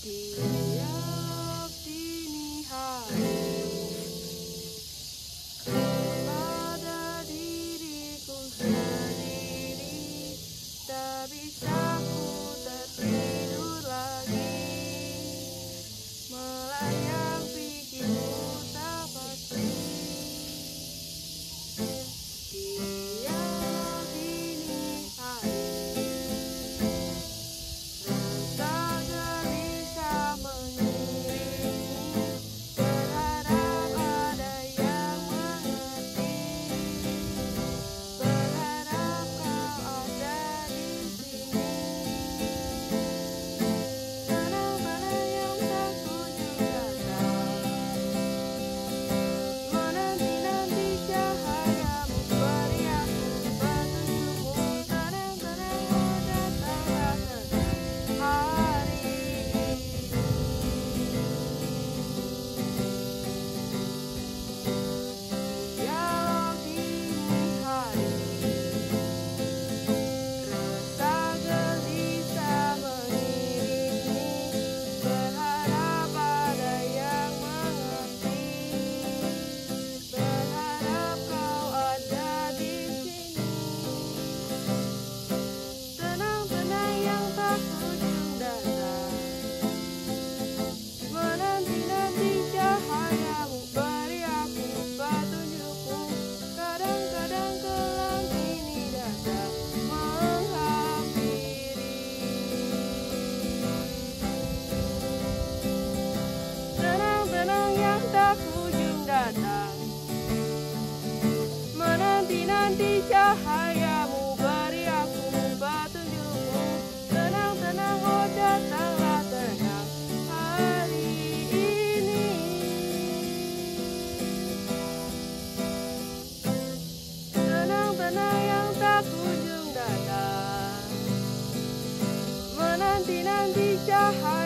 Tiap dini hari pada diriku sendiri, tak bisa ku tertidur lagi, melayang pikirku tak pasti. Tiap dini hari rasa gelisah mengiringi, berharap ada yang mengerti, berharap kau ada di sini. Kenang-kenang yang tak kunjung datang, menanti-nanti cahayamu beri aku petunjukmu. Kenang-kenang oh datanglah hari ini. Tiap dini hari rasa gelisah mengiringi, berharap ada yang mengerti, berharap kau ada di sini. Tenang-tenang yang tak kunjung datang, menanti-nanti cahayamu beri aku petunjukmu. Kadang-kadang kelam ini datang menghampiri. Tenang-tenang yang tak kunjung datang, menanti-nanti cahayamu beri aku petunjukmu. Tenang-tenang oh datanglah tenang hari ini. Tenang-tenang yang tak kunjung datang, menanti-nanti cahaya